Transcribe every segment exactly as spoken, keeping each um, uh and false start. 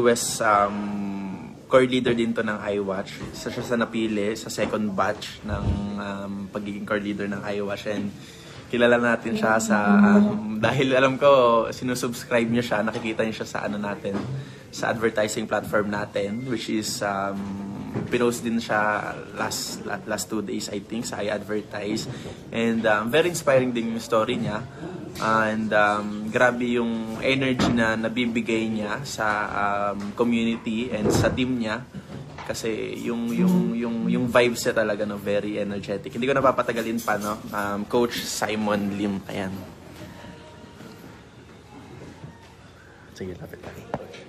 newest um, core leader din to ng iWatch. Isa siya sa napili sa second batch ng um, pagiging core leader ng iWatch, and kilala natin siya sa um, dahil alam ko sinusubscribe niyo siya, nakikita niyo siya sa ano natin, sa advertising platform natin, which is um, pinost din siya last last two days I think sa iAdvertise, and um, very inspiring din yung story niya. And um, grabe yung energy na nabibigay niya sa um, community and sa team niya, kasi yung yung yung yung vibes niya talaga no, very energetic. Hindi ko napapatagalin pa no. Um, Coach Simon Lim, ayan. Sige, lapit tayo.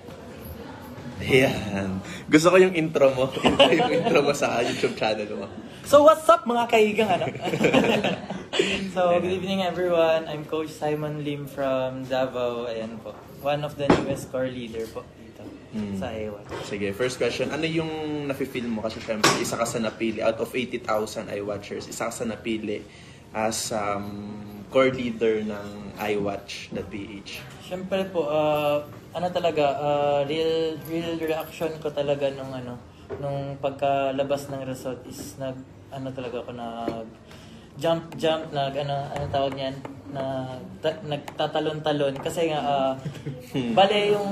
Ayan. Gusto ko yung intro mo. Yung intro mo sa YouTube channel mo. So what's up mga kaigang ano? So good evening everyone. I'm Coach Simon Lim from Davao. Ayan po. One of the newest core leader po dito hmm. sa iWatch. Sige, first question. Ano yung nafe-feel mo? Kasi syempre isa ka sa napili out of eighty thousand iWatchers. Isa ka sa napili as um, core leader ng iWatch.ph. Syempre po, uh, ano talaga, uh, real real reaction ko talaga nung ano, nung pagkalabas ng result is nag ano talaga ako nag jump jump nag ano ano tawag niyan, na ta, nagtatalon-talon kasi nga uh, bale yung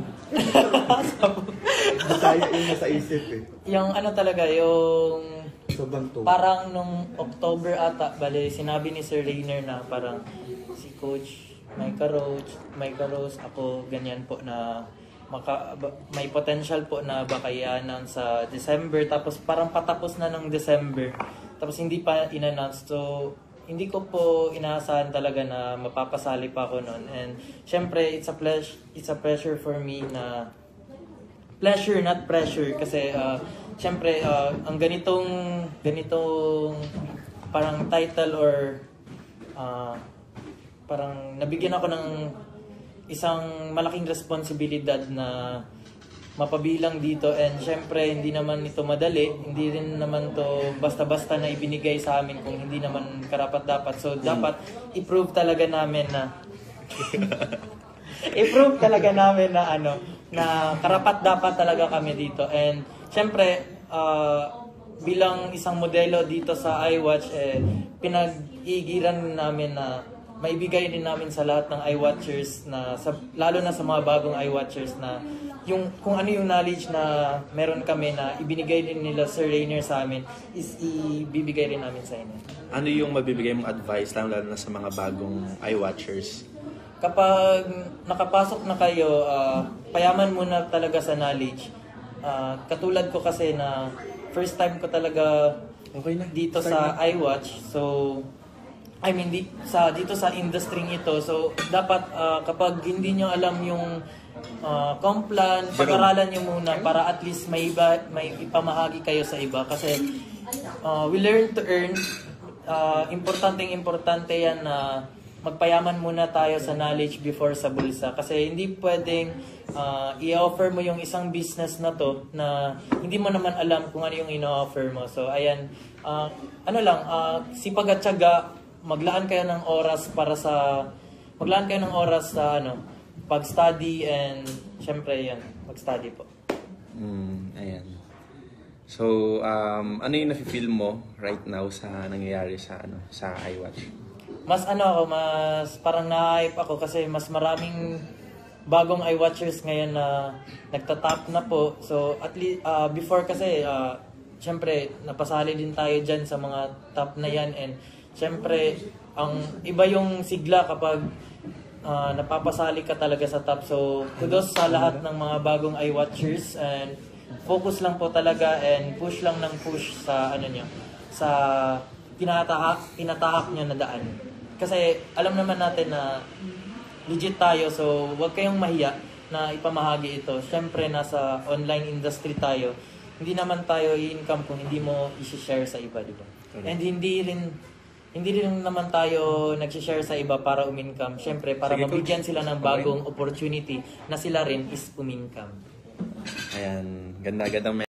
Bisaya yung nasa isip eh. Yung ano talaga yung Sobrang parang nung October ata, bale sinabi ni Sir Rainer na parang si Coach Micah Rose, Micah Rose, ako ganyan po na maka, may potential po na bakayanan sa December, tapos parang patapos na ng December tapos hindi pa in-announce. So hindi ko po inaasahan talaga na mapapasali pa ako noon, and syempre it's a pleasure it's a pressure for me na pleasure not pressure, kasi uh, syempre uh, ang ganitong ganitong parang title or uh, parang nabigyan ako ng isang malaking responsibilidad na mapabilang dito, and syempre hindi naman ito madali, hindi rin naman to basta-basta na ibinigay sa amin kung hindi naman karapat-dapat. So dapat i-prove talaga namin na i-prove talaga namin na ano, na karapat-dapat talaga kami dito. And syempre uh, bilang isang modelo dito sa iWatch, eh, pinag-iigiran namin na maibigay din namin sa lahat ng iWatchers, na sa, lalo na sa mga bagong iWatchers, na yung kung ano yung knowledge na meron kami na ibinigay din nila Sir Rainer sa amin is ibibigay rin namin sa inyo. Ano yung mabibigay mong advice lalo na sa mga bagong iWatchers? Kapag nakapasok na kayo, uh, payaman muna talaga sa knowledge. Uh, katulad ko kasi na first time ko talaga okay na. dito Start sa na. iWatch. So I mean di, sa dito sa industry ito. So dapat uh, kapag hindi nyo alam yung uh, complan, pag-aralan nyo muna para at least may iba, may ipamahagi kayo sa iba, kasi uh, we learn to earn. Uh, importanteng importante yan na magpayaman muna tayo sa knowledge before sa bulsa, kasi hindi pwedeng uh, i-offer mo yung isang business na to na hindi mo naman alam kung ano yung ino-offer mo. So ayan, uh, ano lang, uh, sipag at tiyaga, maglaan kayo ng oras para sa maglaan kayo ng oras sa ano, pag-study, and syempre yan, mag-study po. Mm, ayan. So, um, ano yung nafe-feel mo right now sa nangyayari sa ano sa iWatch? Mas ano ako, mas parang na-hype ako kasi mas maraming bagong iWatchers ngayon na nagtatap na po. So at least uh, before kasi uh, syempre napasali din tayo dyan sa mga top na yan, and syempre ang iba yung sigla kapag uh, napapasali ka talaga sa top. So kudos sa lahat ng mga bagong iWatchers, and focus lang po talaga and push lang ng push sa ano nyo, sa tinatahak, tinatahak nyo na daan. Kasi alam naman natin na legit tayo, so huwag kayong mahiya na ipamahagi ito. Siyempre nasa online industry tayo, hindi naman tayo i-income kung hindi mo i-share sa iba, di ba? And hindi rin hindi rin naman tayo nag-share sa iba para um-income. Siyempre para Sige, mabigyan coach. sila ng bagong opportunity na sila rin is um-income. Ayan, ganda-gandang